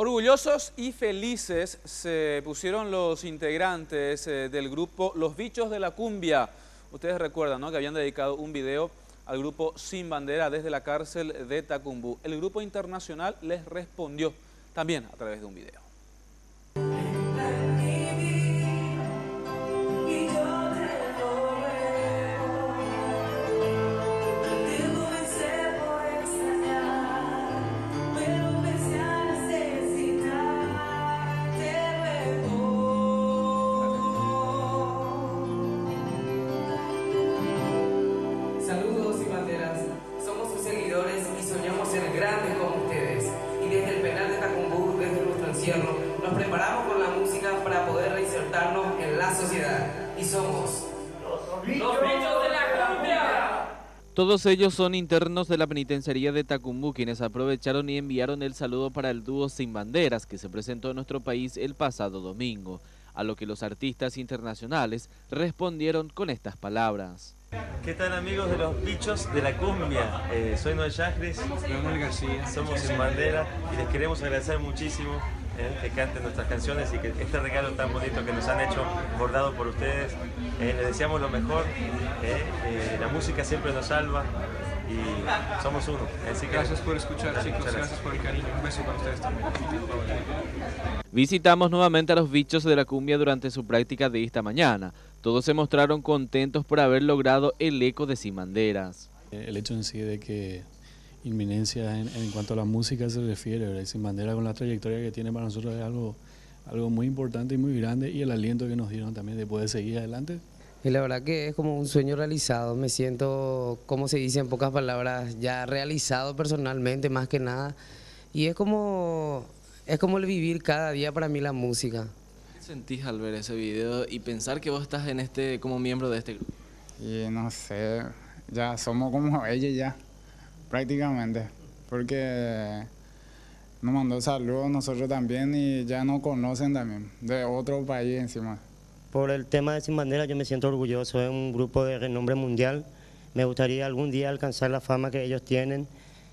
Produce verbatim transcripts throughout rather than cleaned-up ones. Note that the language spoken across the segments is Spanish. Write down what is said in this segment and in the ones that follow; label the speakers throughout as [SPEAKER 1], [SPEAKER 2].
[SPEAKER 1] Orgullosos y felices se pusieron los integrantes eh, del grupo Los Bichos de la Cumbia. Ustedes recuerdan, ¿no?, que habían dedicado un video al grupo Sin Bandera desde la cárcel de Tacumbú. El grupo internacional les respondió también a través de un video.
[SPEAKER 2] Saludos Sin Banderas, somos sus seguidores y soñamos ser grandes como ustedes. Y desde el penal de Tacumbú, desde nuestro encierro, nos preparamos con la música para poder reinsertarnos en la sociedad. Y somos los Bichos de la Cumbia.
[SPEAKER 3] Todos ellos son internos de la penitenciaría de Tacumbú, quienes aprovecharon y enviaron el saludo para el dúo Sin Banderas, que se presentó en nuestro país el pasado domingo, a lo que los artistas internacionales respondieron con estas palabras.
[SPEAKER 4] ¿Qué tal, amigos de Los Bichos de la Cumbia? Eh, soy Noel Yajres,
[SPEAKER 5] García,
[SPEAKER 4] somos Sin Bandera y les queremos agradecer muchísimo eh, que canten nuestras canciones y que este regalo tan bonito que nos han hecho, bordado por ustedes. Eh, les deseamos lo mejor, eh, eh, la música siempre nos salva y somos uno. Así que,
[SPEAKER 5] gracias por escuchar,
[SPEAKER 4] gracias,
[SPEAKER 5] chicos,
[SPEAKER 4] gracias.
[SPEAKER 5] gracias por el cariño, un beso para ustedes también.
[SPEAKER 3] Visitamos nuevamente a los Bichos de la Cumbia durante su práctica de esta mañana. Todos se mostraron contentos por haber logrado el eco de Sin Banderas.
[SPEAKER 6] El hecho en sí de que Inminencia en, en cuanto a la música se refiere, ¿verdad? Sin Bandera, con la trayectoria que tiene para nosotros, es algo, algo muy importante y muy grande, y el aliento que nos dieron también de poder seguir adelante.
[SPEAKER 2] Y la verdad que es como un sueño realizado, me siento, como se dice en pocas palabras, ya realizado personalmente más que nada, y es como, es como el vivir cada día para mí la música.
[SPEAKER 3] ¿Qué sentís al ver ese video y pensar que vos estás en este como miembro de este grupo?
[SPEAKER 7] Y no sé, ya somos como ellos ya, prácticamente, porque nos mandó saludos nosotros también y ya nos conocen también, de otro país encima.
[SPEAKER 8] Por el tema de Sin Bandera yo me siento orgulloso, es un grupo de renombre mundial, me gustaría algún día alcanzar la fama que ellos tienen,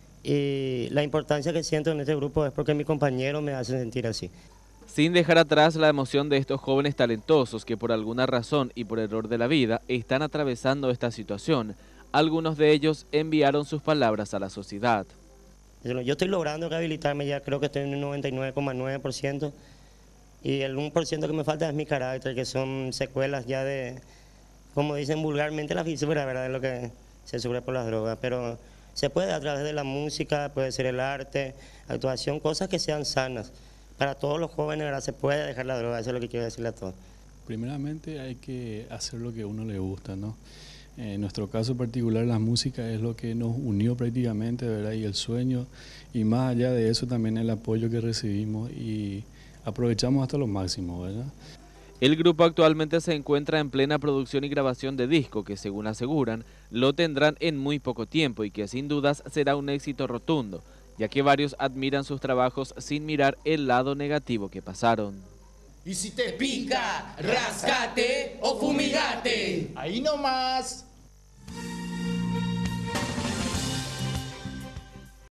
[SPEAKER 8] y la importancia que siento en este grupo es porque mi compañero me hace sentir así.
[SPEAKER 3] Sin dejar atrás la emoción de estos jóvenes talentosos que por alguna razón y por error de la vida están atravesando esta situación, algunos de ellos enviaron sus palabras a la sociedad.
[SPEAKER 8] Yo estoy logrando rehabilitarme, ya creo que estoy en un noventa y nueve coma nueve por ciento, y el uno por ciento que me falta es mi carácter, que son secuelas ya de, como dicen vulgarmente, la fisura, ¿verdad?, es lo que se sufre por las drogas, pero se puede a través de la música, puede ser el arte, actuación, cosas que sean sanas. Para todos los jóvenes, ¿verdad?, se puede dejar la droga, eso es lo que quiero decirle a todos. Primeramente
[SPEAKER 6] hay que hacer lo que a uno le gusta, ¿no? En nuestro caso particular, la música es lo que nos unió prácticamente, ¿verdad?, y el sueño, y más allá de eso también el apoyo que recibimos, y aprovechamos hasta lo máximo, ¿verdad?
[SPEAKER 3] El grupo actualmente se encuentra en plena producción y grabación de disco, que según aseguran, lo tendrán en muy poco tiempo y que sin dudas será un éxito rotundo, ya que varios admiran sus trabajos sin mirar el lado negativo que pasaron.
[SPEAKER 9] Y si te pica, rascate o fumigate. Ahí nomás.